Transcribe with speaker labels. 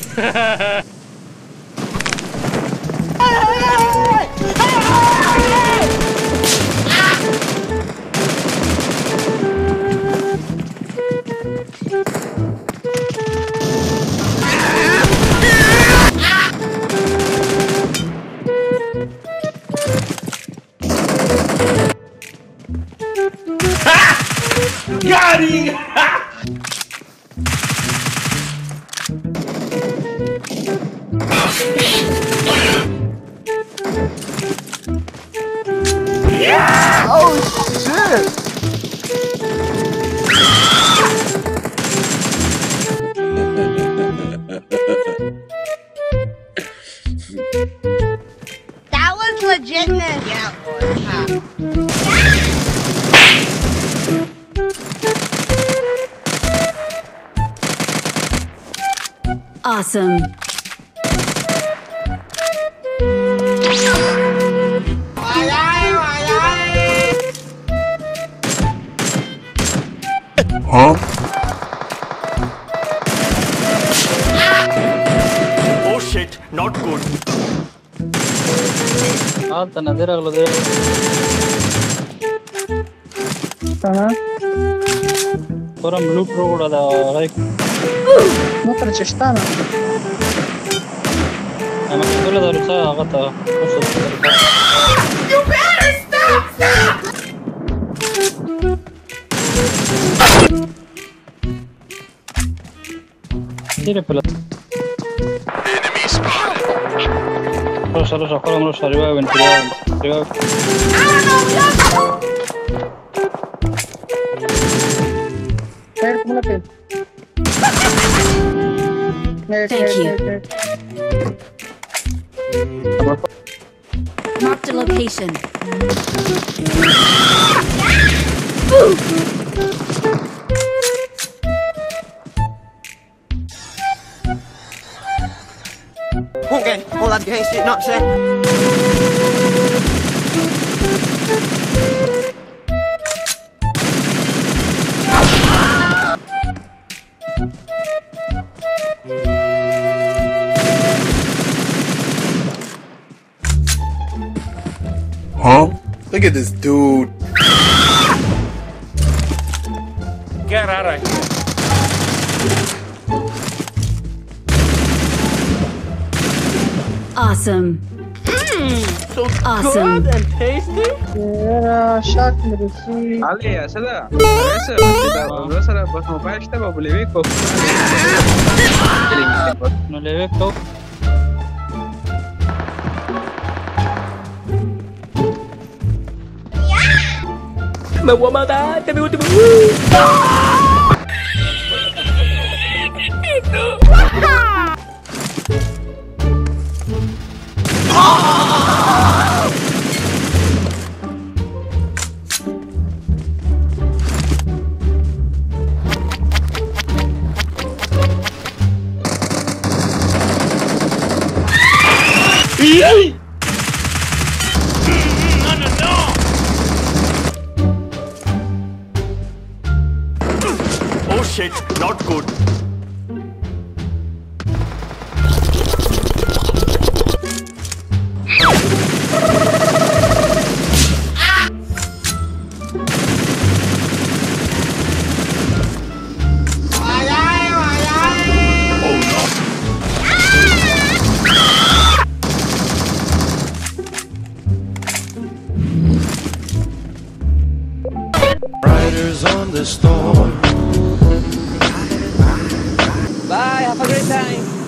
Speaker 1: Got him!
Speaker 2: Oh shit!
Speaker 3: That was legitness. Yeah, boy.
Speaker 4: Awesome.
Speaker 2: Huh?
Speaker 1: Oh shit, not good.
Speaker 5: Foram loot road ada like
Speaker 6: مو ترجشتانا
Speaker 5: انا كل ده رسالة غطا
Speaker 3: You better stop!
Speaker 5: Tire pela Rosa, column, Rosa, revive, revive.
Speaker 4: Thank you. Marked a location.
Speaker 7: Okay, all that gang shit, not saying.
Speaker 2: Huh? Look at this dude.
Speaker 1: Get out of here.
Speaker 4: Awesome.
Speaker 1: So
Speaker 4: Awesome.
Speaker 1: good and tasty.
Speaker 6: يا شاك مدرسي
Speaker 8: علي يا سلا يا سلا بس موبايل اشتبه ابو ليبيكو
Speaker 5: No le ve todo.
Speaker 1: Me voy a matar, te me voy a Oh shit, not good.
Speaker 9: Riders on the storm.
Speaker 7: Bye, have a great time.